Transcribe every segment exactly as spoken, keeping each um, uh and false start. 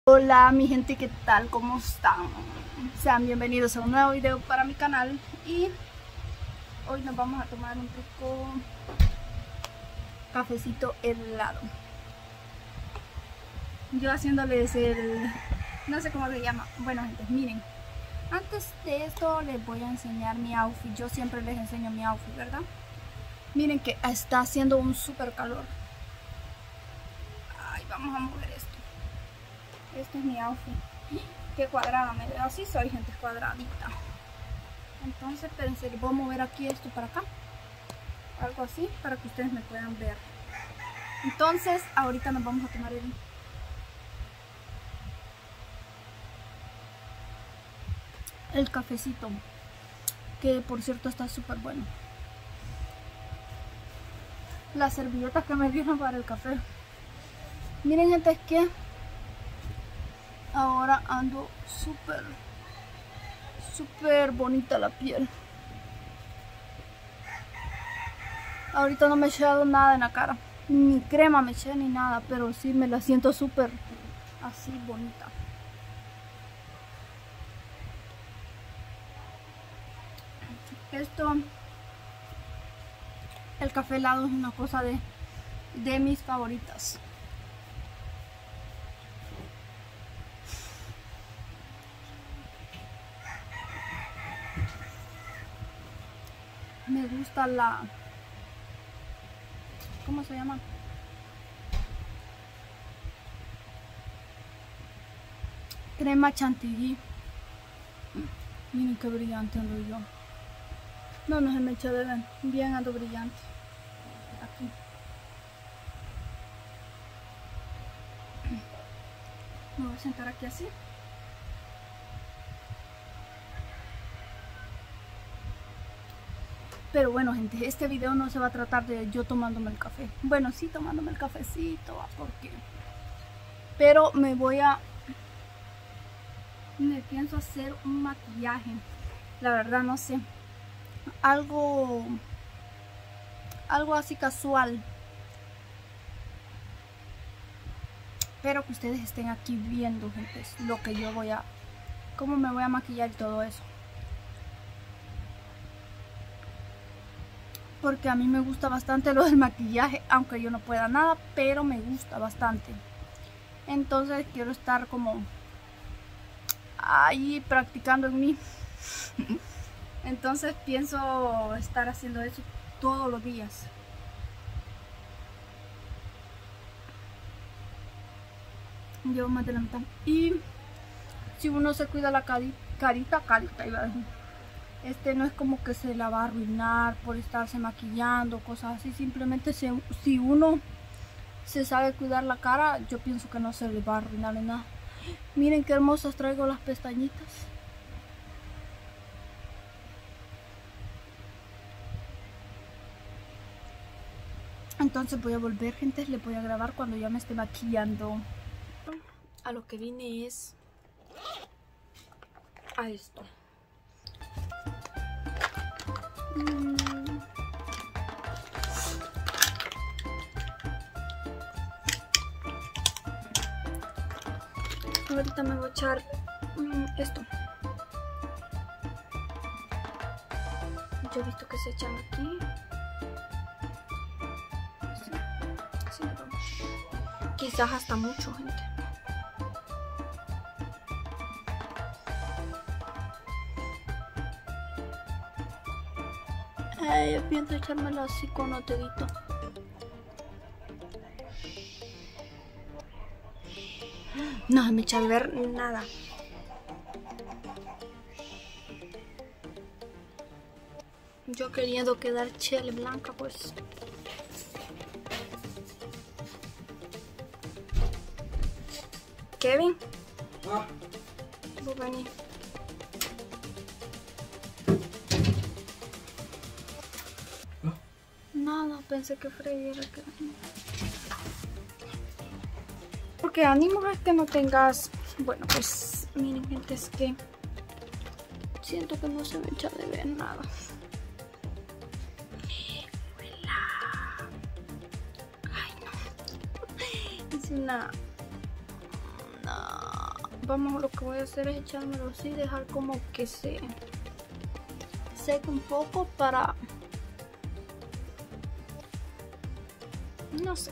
Hola mi gente, ¿qué tal? ¿Cómo están? Sean bienvenidos a un nuevo video para mi canal y hoy nos vamos a tomar un rico cafecito helado. Yo haciéndoles el... no sé cómo se llama. Bueno gente, miren, antes de esto les voy a enseñar mi outfit. Yo siempre les enseño mi outfit, ¿verdad? Miren que está haciendo un súper calor. Ay, vamos a mover esto. Este es mi outfit. Qué cuadrada me veo. Así soy, gente, cuadradita. Entonces, espérense, voy a mover aquí esto para acá. Algo así, para que ustedes me puedan ver. Entonces, ahorita nos vamos a tomar el... el cafecito. Que, por cierto, está súper bueno. Las servilletas que me dieron para el café. Miren, gente, es que... ahora ando súper, súper bonita la piel. Ahorita no me he echado nada en la cara. Ni crema me eché ni nada. Pero sí me la siento súper así bonita. Esto, el café helado es una cosa de, de mis favoritas. Me gusta la... ¿cómo se llama? Crema chantilly. Miren qué brillante ando yo. No, no se me echa de ver. Bien ando brillante. Aquí. Me voy a sentar aquí así. Pero bueno, gente, este video no se va a tratar de yo tomándome el café. Bueno, sí, tomándome el cafecito, porque... pero me voy a... me pienso hacer un maquillaje. La verdad no sé. Algo... algo así casual. Pero que ustedes estén aquí viendo, gente, lo que yo voy a... cómo me voy a maquillar y todo eso. Porque a mí me gusta bastante lo del maquillaje, aunque yo no pueda nada, pero me gusta bastante. Entonces quiero estar como ahí practicando en mí. Entonces pienso estar haciendo eso todos los días. Llevo más de la mitad. Y si uno se cuida la carita, carita, carita iba a decir. Este no es como que se la va a arruinar por estarse maquillando, cosas así. Simplemente se, si uno se sabe cuidar la cara, yo pienso que no se le va a arruinar en nada. Miren qué hermosas traigo las pestañitas. Entonces voy a volver, gente, les voy a grabar cuando ya me esté maquillando. A lo que vine es a esto. Mm. Ahorita me voy a echar mm, esto. Yo he visto que se echan aquí. Así, así me vamos. Quizás hasta mucho, gente. Ay, yo pienso echármelo así con otro dedito. No se me echa a ver nada. Yo queriendo quedar chile blanca, pues. Kevin. Ah. Voy a venir. Nada, pensé que Freddy era que... porque ánimo es que no tengas... bueno, pues miren, gente, es que siento que no se me echa de ver nada. Ay, no. Es una... no. vamos, lo que voy a hacer es echármelo así, dejar como que se seque un poco para, no sé,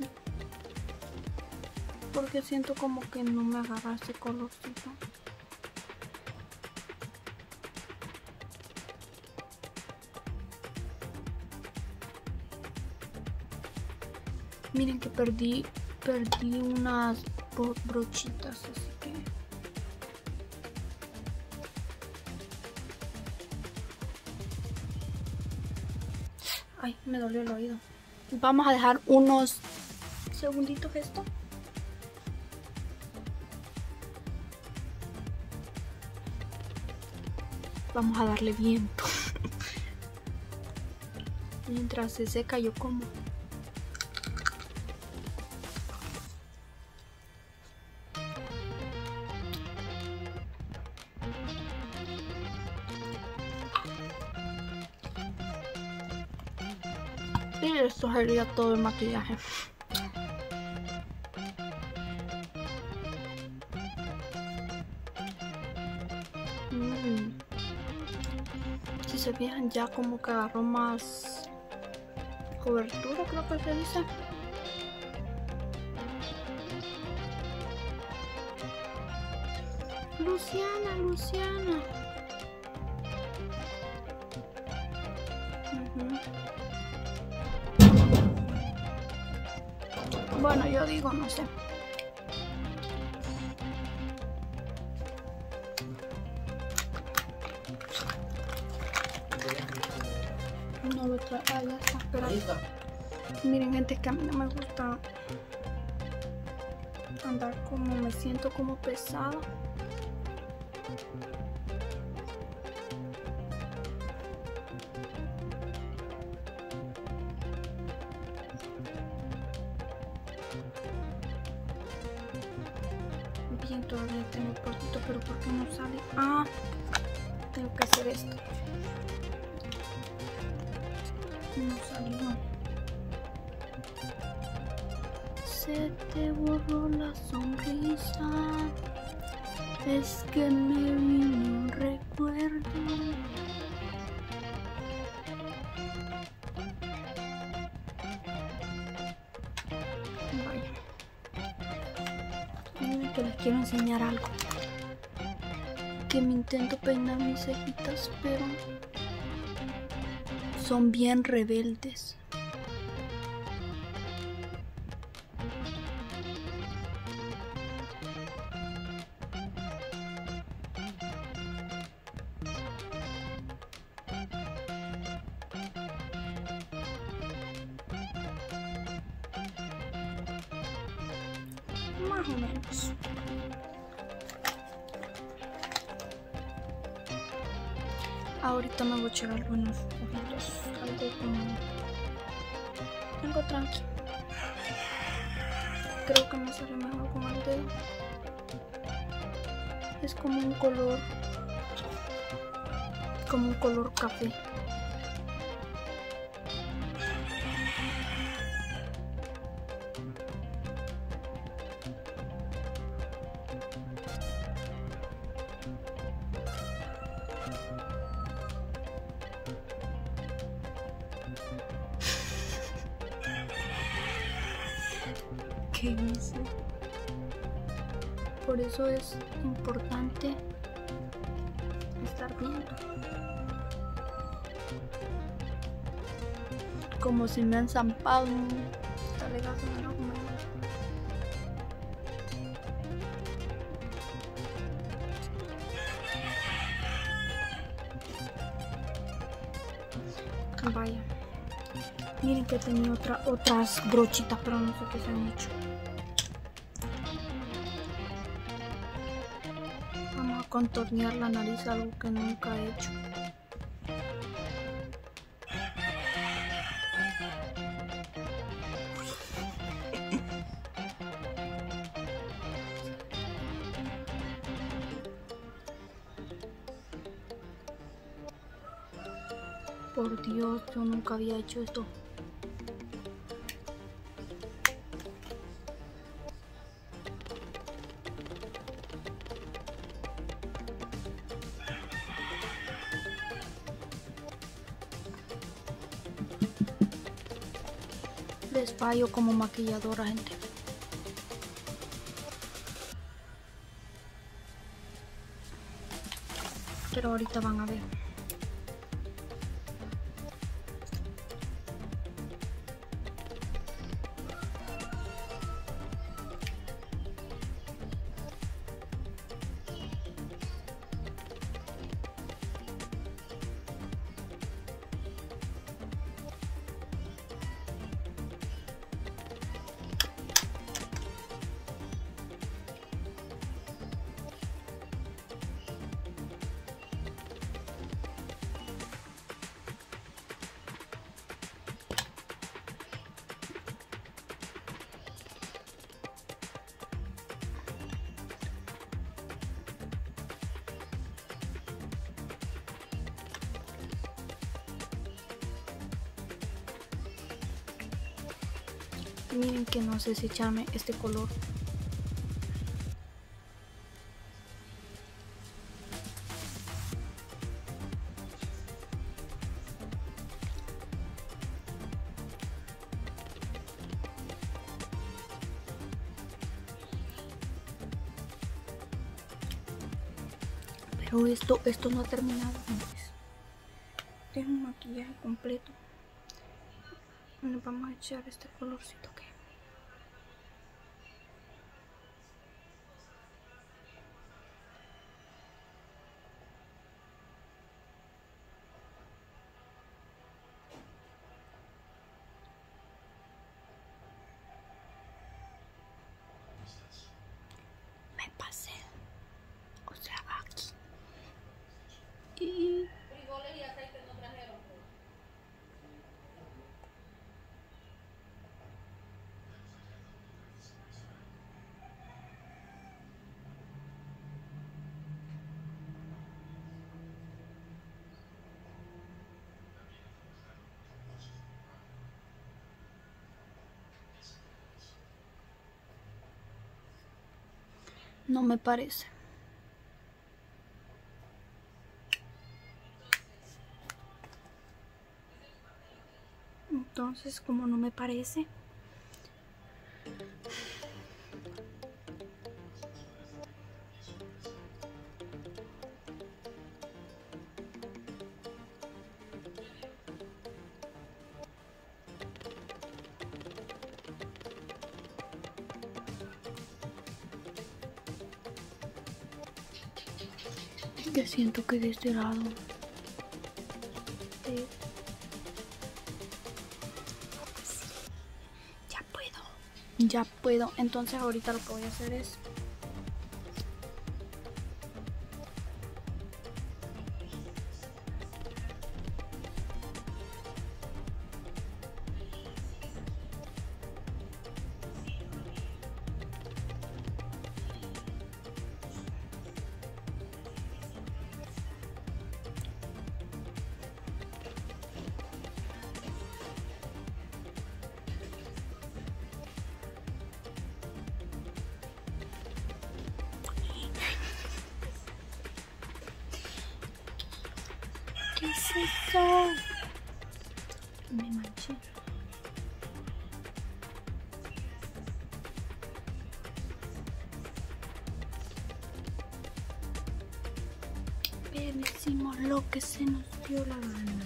porque siento como que no me agarra ese colorcito. Miren que perdí perdí unas bro brochitas, así que ay, me dolió el oído. Vamos a dejar unos segunditos esto. Vamos a darle viento. Mientras se seca yo como. Y esto sería todo el maquillaje. Mm. Si se fijan, ya como que agarró más cobertura, creo que se dice. Luciana, Luciana. Uh-huh. Bueno, yo digo, no sé. No lo trae. Ah, ya está, espera. Miren, gente, que a mí no me gusta andar como, me siento como pesada. Bien, todavía tengo un poquito, pero ¿por qué no sale? Ah, tengo que hacer esto. No salió. Se te borró la sonrisa. Es que me vino un recuerdo. Vaya. Miren que les quiero enseñar algo. Que me intento peinar mis cejitas, pero son bien rebeldes. Más o menos. Ahorita me voy a echar algunos ojitos, algo como algo tranqui. Creo que me sale mejor con el dedo. Es como un color, como un color café. ¿Qué hice? Por eso es importante estar viendo. Como si me han zampado un talegazo enorme. Vaya. Miren que tenía otra, otras brochitas, pero no sé qué se han hecho. Vamos a contornear la nariz, algo que nunca he hecho. Por Dios, yo nunca había hecho esto. Les fallo como maquilladora, gente. Pero ahorita van a ver. Miren que no sé si echarme este color. Pero esto, esto no ha terminado, gente. Tengo un maquillaje completo. Nos vamos a echar este colorcito que me pasé, o sea, aquí. Y frijoles y aceite no trajeron. No me parece. Entonces, como no me parece, que siento que de este lado sí. Ya puedo, ya puedo. Entonces ahorita lo que voy a hacer es ¿qué es eso? Me manché. Pero hicimos lo que se nos dio la gana.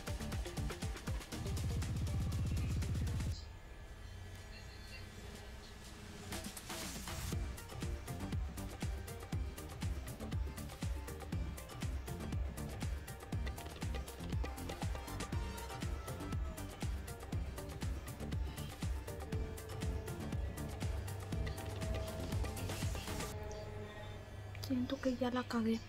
Siento que ya la cagué.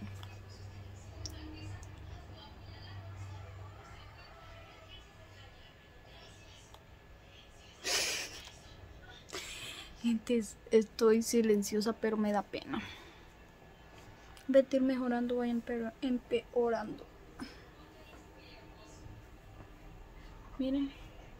Gente, estoy silenciosa, pero me da pena. Vete ir mejorando, voy empeorando. Miren.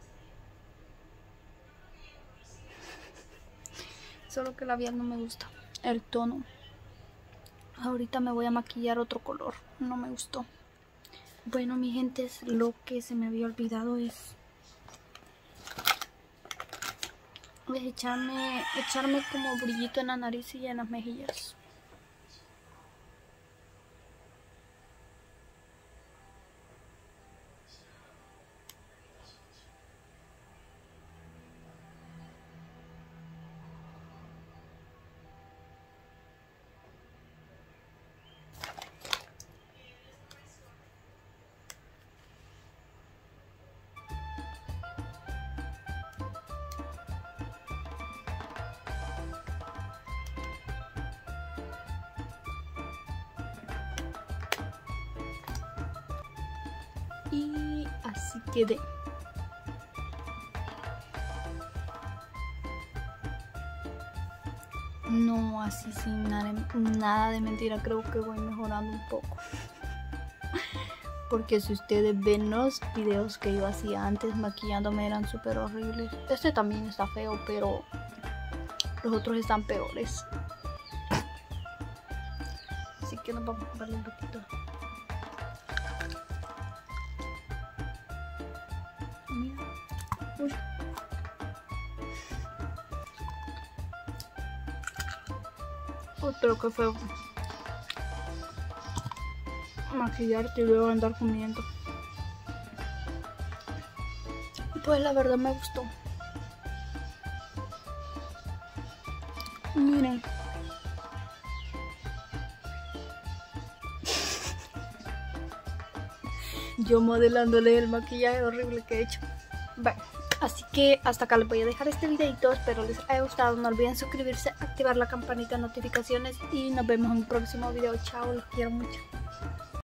Solo que el labial no me gusta. El tono. Ahorita me voy a maquillar otro color. No me gustó. Bueno, mi gente, lo que se me había olvidado es es echarme, echarme como brillito en la nariz y en las mejillas. Y así quedé. No, así sin nada, nada de mentira, creo que voy mejorando un poco. Porque si ustedes ven los videos que yo hacía antes maquillándome eran súper horribles. Este también está feo, pero los otros están peores. Así que nos vamos a darle un poquito. Mira. Uy. Oh, pero qué feo maquillarte y luego andar comiendo. Pues la verdad me gustó. Miren. Yo modelándole el maquillaje horrible que he hecho. Bueno, así que hasta acá les voy a dejar este videito. Espero les haya gustado. No olviden suscribirse, activar la campanita de notificaciones y nos vemos en un próximo video. Chao, los quiero mucho.